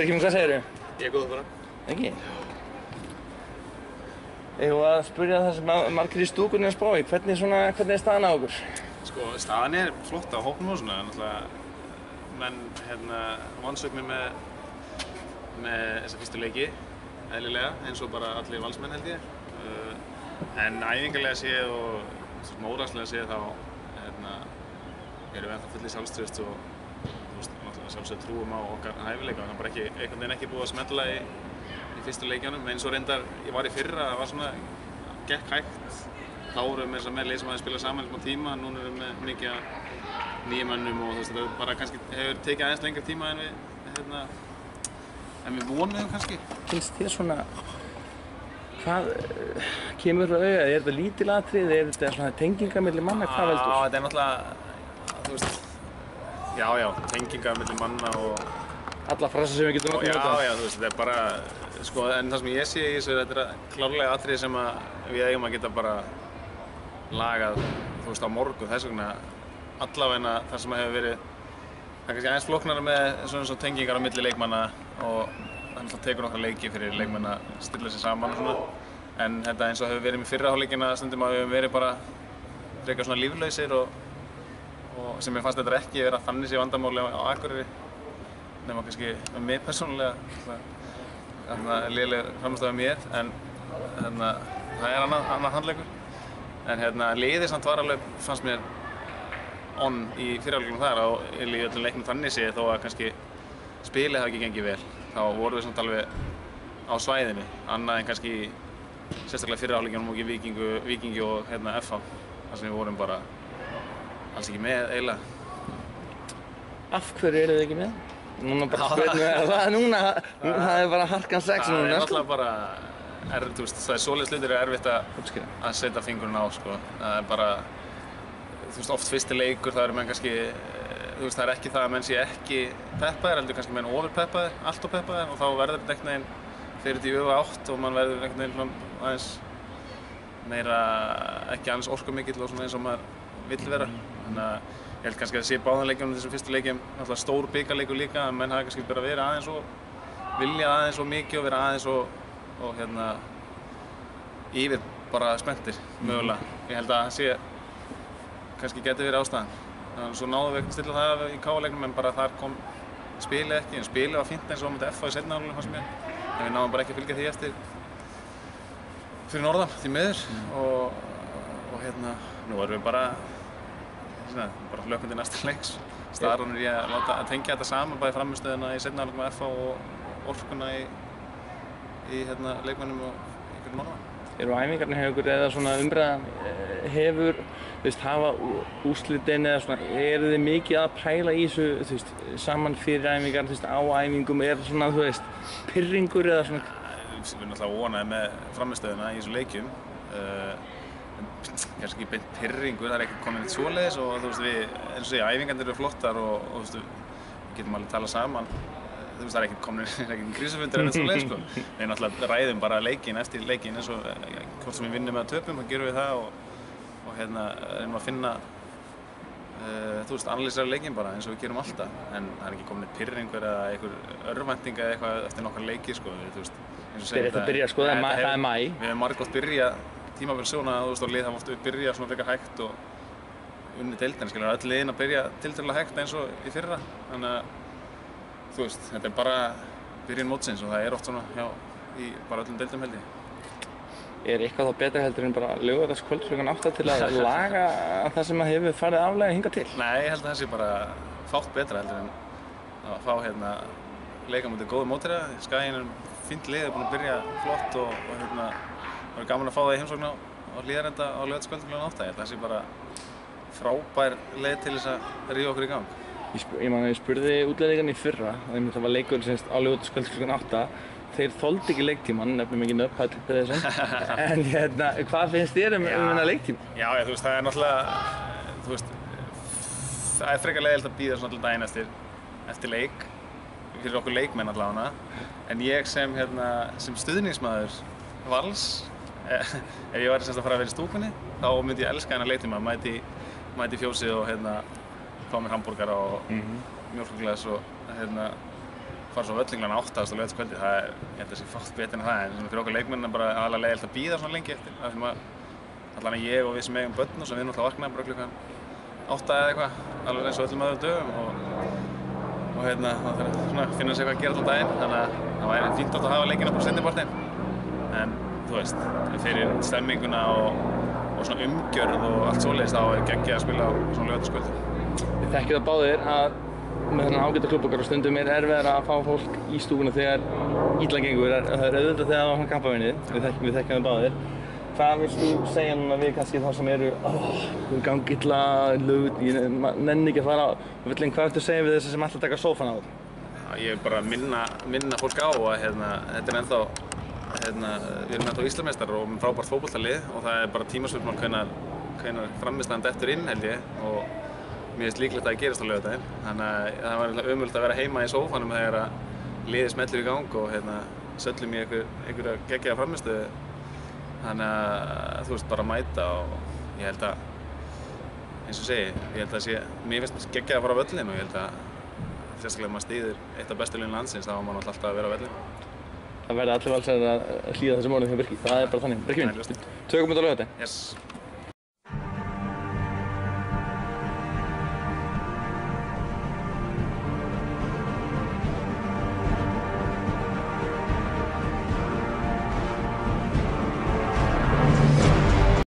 Birkir, hvað segirðu? Ég er góð bara. Ekki? Eigum við að spyrja það sem margir í stúkunni að spá í, hvernig er staðan á okkur? Sko, staðan er flott á hópnum og svona, náttúrulega menn vansögnir með þessa fyrstu leiki, eðlilega, eins og bara allir valsmenn held ég. En æfingarlega séð og móragslega séð þá erum við ennþá full í sjálfstraust og náttúrulega sjálfsögðu trúum á okkar hæfileika. Það er bara einhvern veginn ekki búið að smella í fyrstu leikjunum, eins og reyndar ég var í fyrra, það var svona, gekk hægt. Þá vorum við með lið sem hafði spilað saman í smá tíma, núna erum við með mikið nýjum mönnum og þetta bara kannski hefur tekið aðeins lengri tíma en við vonuðum kannski. Finnst þér svona, hvað kemur frá auga? Er þetta lítil atriði, er þetta svona tengingar milli manna, hvað veldur? Já, þetta er náttúrulega, þú veist, já, tengingar milli manna og alla frasa sem við getum notað. Já, þú veist, þetta er bara, sko, en það sem ég sé í þessu, þetta er klárlega atriði sem við eigum að geta bara lagað, þú veist, á morgun. Þess vegna allavegna það sem hefur verið, það er kannski aðeins flóknara með svona tengingar á milli leikmanna og það tekur nokkra leiki fyrir leikmenn að stilla sig saman og svona. En þetta eins og hefur verið með fyrra hálfleikina stundum að við hefum verið bara frekar svona líflausir og sem ég fannst þetta ekki vera þannig sé vandamáli á Akureyri nema kannski með mig persónulega léleg framistæða mér en það er annar handleikur en liðið samt var alveg fannst mér on í fyrra hálfleikunum þar og í öllum leiknum þannig sé þó að kannski spilið hafi ekki gengið vel þá vorum við samt alveg á svæðinu annað en kannski sérstaklega fyrra hálfleikunum og ekki Víkingi og FH þar sem við vorum bara alls ekki með eiginlega. Af hverju eru þið ekki með? Núna bara spyrum við það núna, það er bara harkan 6 núna. Það er náttúrulega bara, það er svoleiðis hlutir erfitt að setja fingurinn á sko. Það er bara, þú veist, oft fyrsti leikur, það eru menn kannski, þú veist, það er ekki það að menn sé ekki peppaðir, heldur kannski menn overpeppaðir, allt of peppaðir og þá verður þetta einhvern veginn fyrir þetta í öfu átt og mann verður einhvern veginn aðeins meira, ekki aðeins orkumikill og svona eins og maður vill vera. Þannig að ég held kannski að það sé báðan leikjum þessum fyrstu leikjum, náttúrulega stór bikarleikur líka, að menn hafi kannski bara verið aðeins og viljað aðeins og mikið og verið aðeins og yfir bara spenntir, mögulega. Ég held að það sé, kannski geti verið ástæðan. Þannig svo náðum við ekki að stilla það í KA-leiknum, en bara þar kom spilið ekki, en spilið var fínt eins og á móti FH í seinni hálfleik fannst mér. En við náðum bara ekki að fylgja því eftir fyrir norðan, því miður og nú erum við bara hlökkum til næsta leiks. Staðan er ég að láta að tengja þetta saman, bæði frammistöðuna í seinni hálfleik með FH og orkuna í leikmönnum og ykkur norðan. Eru æfingarnir hjá ykkur eða svona umræðan hefur, þú veist, hafa úrslitin eða svona, eru þið mikið að pæla í þessu, þú veist, saman fyrir æfingar, þú veist, á æfingum, er svona, þú veist, pirringur eða svona? Við erum náttúrulega vonaði með frammistöðuna í þessum leikjum. Kannski ekki beint pirringur, það er ekki komin eitt svoleiðis og þú veist eins og segja, æfingarnir eru flottar og þú veist, við getum alveg talað saman. Þú veist, það er ekki komin krísufundir en eitt svoleiðis sko. Við náttúrulega ræðum bara leikinn eftir leikinn eins og hvort sem við vinnum eða töpum, þá gerum við það og reynum að finna, þú veist, analýsera leikinn bara eins og við gerum alltaf. En það er ekki komin eitt pirringur eða einhver örvænting eða eitthvað eftir nokkra leiki sko, þú veist. Þetta byrja sko, það er maí. Við hefum margoft byrjað tímabil svona, þú veist, og lið hafa oft byrjað svona frekar hægt og unnið deildina, skilur, öll liðin að byrja tiltölulega hægt eins og í fyrra. Þannig að, þú veist, þetta er bara byrjun mótsins og það er oft svona í bara öllum deildum held ég. Er eitthvað þá betra heldur en bara laugardagskvöld klukkan 8 til að laga það sem hefur farið aflega hingað til? Nei, ég held að það sé bara fátt betra heldur en að fá leika mútið góðu mótherja. Skaginn er fínt lið, búin að byrja flott og það er gaman að fá það í heimsókn á Hlíðarenda á laugardagskvöld klukkan 8. Ég held að það sé bara frábær leið til þess að rífa okkur í gang. Ég spurði útlendingarna í fyrra, það var leikur á laugardagskvöld klukkan 8. Þeir þoldu ekki leiktímann, nefnum ekki nöfn, Páll Pedersen. En hvað finnst þér um þennan leiktíma? Já, þú veist, það er náttúrulega, þú veist, það er frekar leiðilegt að bíða svona alltaf daginn eftir leik, fyrir okkur leikmenn allavega. En ég sem stuðningsmaður Vals, ef ég væri semst að fara að vera í stúkunni, þá myndi ég elska þennan leiktíma, mæti fjósið og fá mér hamborgara og mjólkurglas og fara svo völlinglan 8 á laugardagskvöldi, það er, ég held að það sé fátt betur en það, en fyrir okkur leikmennina bara aðalega leiðilegt að bíða svona lengi eftir, af því allan ég og við sem eigum börn og sem við náttúrulega vaknaðum bara klukkan 8 eða eitthvað, alveg eins og öllum öðrum dögum og það þarf svona að finna sér hvað að gera alltaf daginn, þannig að það væri fínt að hafa leikina bara seinnipartinn, en þú veist, fyrir stemminguna og svona umgjörð og allt svoleiðis þá er geggjað að spila á svona laugardagskvöldi. Við þekkjum það báðir að með þennan ágæta klúbb okkar og stundum er erfiðara að fá fólk í stúkuna þegar illa gengur. Það er auðvitað þegar það var kampavinnið, við þekkjum það báðir. Hvað vilt þú segja núna við kannski þá sem eru gangi illa, ég nenni ekki að fara á völlinn, hvað ertu að segja við þess sem alltaf taka sófann á þetta? Ég vil bara minna fólk á að þetta er ennþá, við erum ennþá Íslandsmeistarar og með frábært fótboltalið og það er bara tímaspursmál hvenær frammistaðan dettur inn held ég og mér finnst líklegt að það gerist á laugardaginn, þannig að það var ömurlegt að vera heima í sófanum þegar að liðið smellur í gang og söllum í einhverja geggjaða frammistöðu, þannig að þú veist bara mæta og ég held að, eins og segi, ég held að mér finnst geggjað að fara á völlinn og ég held að sérstaklega ef maður stýðir eitt af bestu liðum landsins þá á maður alltaf að vera á völlinn. Það verði allir valsarðir að hlýða þessum orðum hjá Birki, það er bara þannig. Birki minn, tökum þetta á laugardaginn. Yes.